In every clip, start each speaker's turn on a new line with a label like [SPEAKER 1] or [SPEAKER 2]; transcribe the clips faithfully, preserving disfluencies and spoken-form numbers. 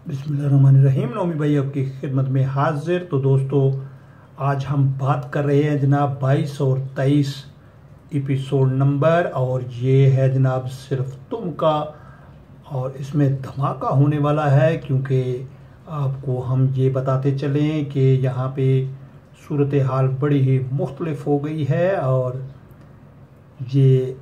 [SPEAKER 1] बिस्मिल्लाहिर्रहमानिर्रहीम। नौमी भाई आपकी खिदमत में हाजिर। तो दोस्तों, आज हम बात कर रहे हैं जनाब बाईस और तेईस एपिसोड नंबर, और ये है जनाब सिर्फ तुम का। और इसमें धमाका होने वाला है, क्योंकि आपको हम ये बताते चलें कि यहाँ पे सूरत हाल बड़ी ही मुख्तलिफ हो गई है। और ये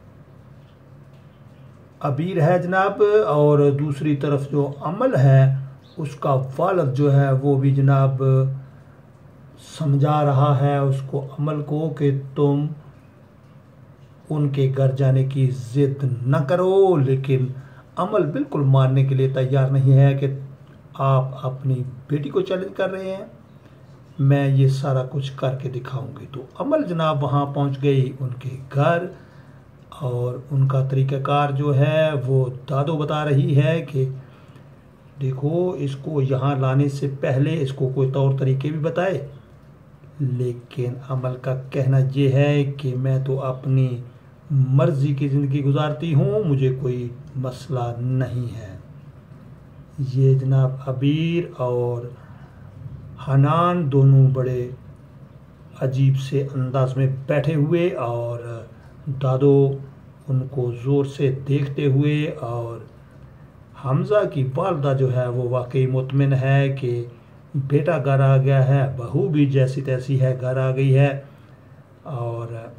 [SPEAKER 1] अबीर है जनाब, और दूसरी तरफ जो अमल है उसका वालिद जो है वो भी जनाब समझा रहा है उसको, अमल को, कि तुम उनके घर जाने की जिद न करो। लेकिन अमल बिल्कुल मानने के लिए तैयार नहीं है कि आप अपनी बेटी को चैलेंज कर रहे हैं, मैं ये सारा कुछ करके दिखाऊंगी। तो अमल जनाब वहाँ पहुँच गई उनके घर, और उनका तरीक़ाकार जो है वो दादो बता रही है कि देखो, इसको यहाँ लाने से पहले इसको कोई तौर तरीके भी बताए। लेकिन अमल का कहना ये है कि मैं तो अपनी मर्ज़ी की ज़िंदगी गुजारती हूँ, मुझे कोई मसला नहीं है। ये जनाब अबीर और हनान दोनों बड़े अजीब से अंदाज में बैठे हुए, और दादो उनको ज़ोर से देखते हुए, और हमज़ा की वालदा जो है वो वाकई मुतमिन है कि बेटा घर आ गया है, बहू भी जैसी तैसी है घर आ गई है। और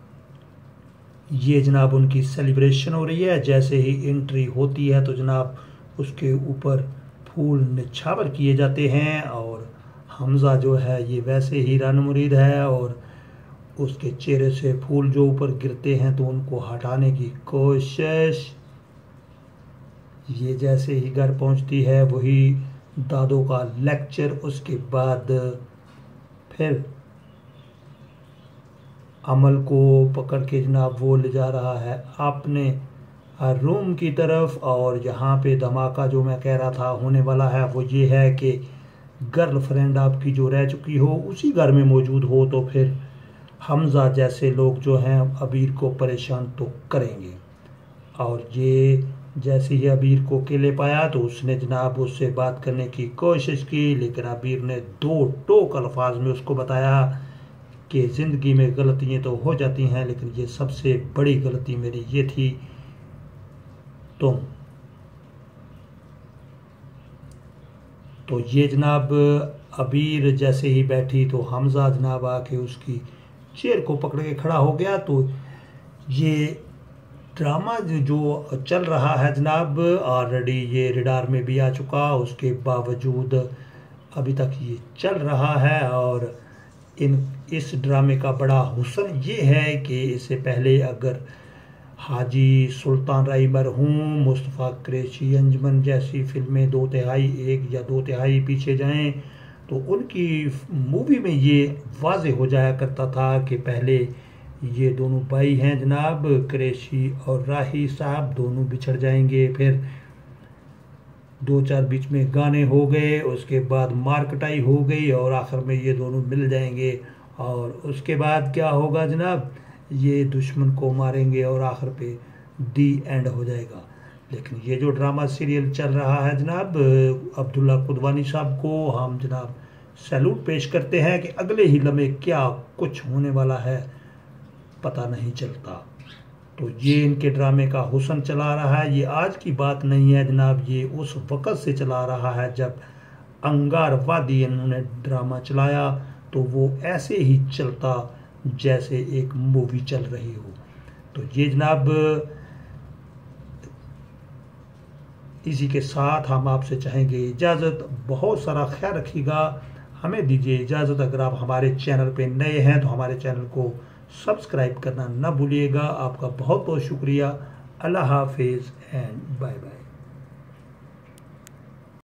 [SPEAKER 1] ये जनाब उनकी सेलिब्रेशन हो रही है। जैसे ही एंट्री होती है तो जनाब उसके ऊपर फूल निछावर किए जाते हैं, और हमज़ा जो है ये वैसे ही रन मुरीद है, और उसके चेहरे से फूल जो ऊपर गिरते हैं तो उनको हटाने की कोशिश। ये जैसे ही घर पहुंचती है वही दादो का लेक्चर, उसके बाद फिर अमल को पकड़ के जनाब वो ले जा रहा है अपने रूम की तरफ। और यहाँ पे धमाका जो मैं कह रहा था होने वाला है वो ये है कि गर्लफ्रेंड आपकी जो रह चुकी हो उसी घर में मौजूद हो, तो फिर हमज़ा जैसे लोग जो हैं अबीर को परेशान तो करेंगे। और ये जैसे ही अबीर को अकेले पाया तो उसने जनाब उससे बात करने की कोशिश की, लेकिन अबीर ने दो टोक अल्फाज में उसको बताया कि ज़िंदगी में गलतियाँ तो हो जाती हैं, लेकिन ये सबसे बड़ी गलती मेरी ये थी, तुम। तो ये जनाब अबीर जैसे ही बैठी तो हमज़ा जनाब आके उसकी चेयर को पकड़ के खड़ा हो गया। तो ये ड्रामा जो चल रहा है जनाब ऑलरेडी ये रडार में भी आ चुका, उसके बावजूद अभी तक ये चल रहा है। और इन इस ड्रामे का बड़ा हुस्न ये है कि इससे पहले अगर हाजी सुल्तान राय मरहूम, मुस्तफ़ा कुरैशी अंजुमन जैसी फिल्में दो तिहाई एक या दो तिहाई पीछे जाएं तो उनकी मूवी में ये वाज़े हो जाया करता था कि पहले ये दोनों भाई हैं जनाब, कुरैशी और राही साहब, दोनों बिछड़ जाएंगे, फिर दो चार बीच में गाने हो गए, उसके बाद मारकटाई हो गई, और आखिर में ये दोनों मिल जाएंगे। और उसके बाद क्या होगा जनाब, ये दुश्मन को मारेंगे और आखिर पे दी एंड हो जाएगा। लेकिन ये जो ड्रामा सीरियल चल रहा है जनाब, अब्दुल्ला कुदवानी साहब को हम जनाब सैल्यूट पेश करते हैं कि अगले ही लम्हे क्या कुछ होने वाला है पता नहीं चलता। तो ये इनके ड्रामे का हुस्न चला रहा है। ये आज की बात नहीं है जनाब, ये उस वक़्त से चला रहा है जब अंगार वादी इन्होंने ड्रामा चलाया, तो वो ऐसे ही चलता जैसे एक मूवी चल रही हो। तो ये जनाब इसी के साथ हम आपसे चाहेंगे इजाज़त। बहुत सारा ख्याल रखिएगा, हमें दीजिए इजाज़त। अगर आप हमारे चैनल पे नए हैं तो हमारे चैनल को सब्सक्राइब करना ना भूलिएगा। आपका बहुत बहुत शुक्रिया। अल्लाह हाफिज़ एंड बाय बाय।